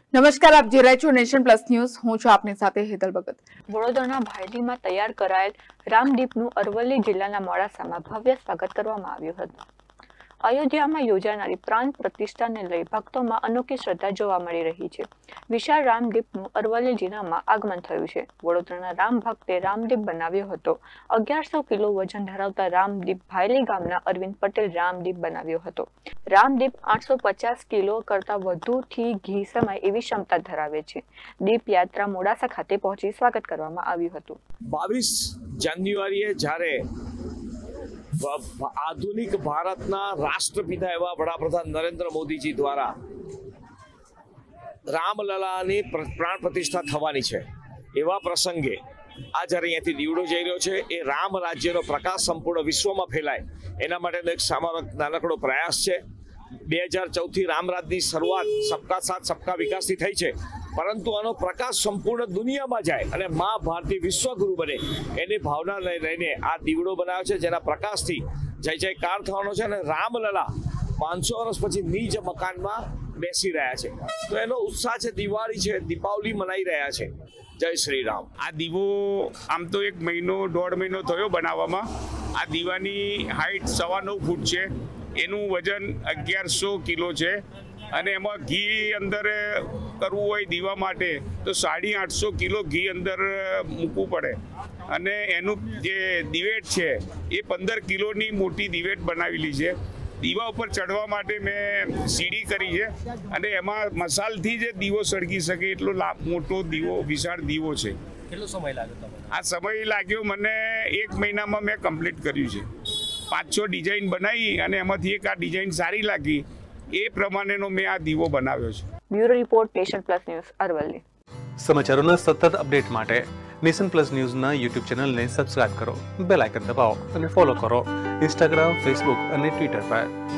નમસ્કાર, આપ જોઈ રહ્યા છો નેશન પ્લસ ન્યૂઝ. હું છું આપની સાથે હેતલ ભગત. વડોદરાના ભાયલીમાં તૈયાર કરાયેલ રામદીપનું અરવલ્લી જિલ્લાના મોડાસામાં ભવ્ય સ્વાગત કરવામાં આવ્યું હતું. અયોધ્યામાં યોજાનારી પ્રાણ પ્રતિષ્ઠાને લઈ ભક્તોમાં અનોખી શ્રદ્ધા જોવા મળી રહી છે. વિશાળ રામદીપનું અરવલ્લી જિલ્લામાં આગમન થયું છે. વડોદરાના રામ ભક્તે રામદીપ બનાવ્યો હતો. 1100 કિલો વજન ધરાવતા રામદીપ ભાયલી ગામના અરવિંદ પટેલ રામદીપ બનાવ્યો હતો. રામદીપ 850 કિલો કરતા વધુથી ઘી સમાય એવી ક્ષમતા ધરાવે છે. દીપ યાત્રા મોડાસા ખાતે પહોંચી સ્વાગત કરવામાં આવ્યું હતું. 22 જાન્યુઆરીએ જ્યારે આધુનિક ભારતના રાષ્ટ્રપિતા એવા વડાપ્રધાન નરેન્દ્ર મોદીજી દ્વારા રામલલાની પ્રાણ પ્રતિષ્ઠા થવાની છે, એવા પ્રસંગે આ જ્યારે અહીંયાથી દીવડો જઈ રહ્યો છે, એ રામ રાજ્યનો પ્રકાશ સંપૂર્ણ વિશ્વમાં ફેલાય એના માટેનો એક નાનકડો પ્રયાસ છે. 2014થી રામરાજની શરૂઆત સબકા સાથ સબકા વિકાસથી થઈ છે, પરંતુ આનો પ્રકાશ સંપૂર્ણ દુનિયામાં જાય અને મા ભારતી વિશ્વગુરુ બને એની ભાવના લઈને આ દીવડો બનાવ્યો છે, જેના પ્રકાશથી જય જયકાર થવાનો છે. અને રામલલા 500 વર્ષ પછી નિજ મકાનમાં બેસી રહ્યા છે, તો એનો ઉત્સાહ છે. દિવાળી છે, દીપાવલી મનાઈ રહ્યા છે. જય શ્રી રામ. આ દીવો આમ તો 1 મહિનો 1.5 મહિનો થયો બનાવવામાં. આ દીવાની હાઈટ 9.25 ફૂટ છે, એનું વજન 1100 કિલો છે અને એમાં ઘી અંદર કરવું હોય દીવા માટે તો 850 કિલો ઘી અંદર મૂકવું પડે. અને એનું જે દિવેટ છે એ 15 કિલોની મોટી દિવેટ બનાવેલી છે. દીવા ઉપર ચડવા માટે મેં સીડી કરી છે અને એમાં મસાલથી જે દીવો સળગી શકે એટલો મોટો દીવો, વિશાળ દીવો છે. કેટલો સમય લાગ્યો તમને? આ સમય લાગ્યો મને 1 મહિનામાં મેં કમ્પ્લીટ કર્યું છે. 5-6 ડિઝાઇન બનાવી અને એમાંથી એક આ ડિઝાઇન સારી લાગી, એ પ્રમાણેનો મેં આ દીવો બનાવ્યો છે. Bureau report, Nation Plus News, Aravalli. સમાચારોના સતત અપડેટ માટે નેશન પ્લસ ન્યૂઝના યુટ્યુબ ચેનલને સબસ્ક્રાઇબ કરો, બેલ આઇકન દબાવો અને ફોલો કરો ઇન્સ્ટાગ્રામ, ફેસબુક અને ટ્વિટર પર.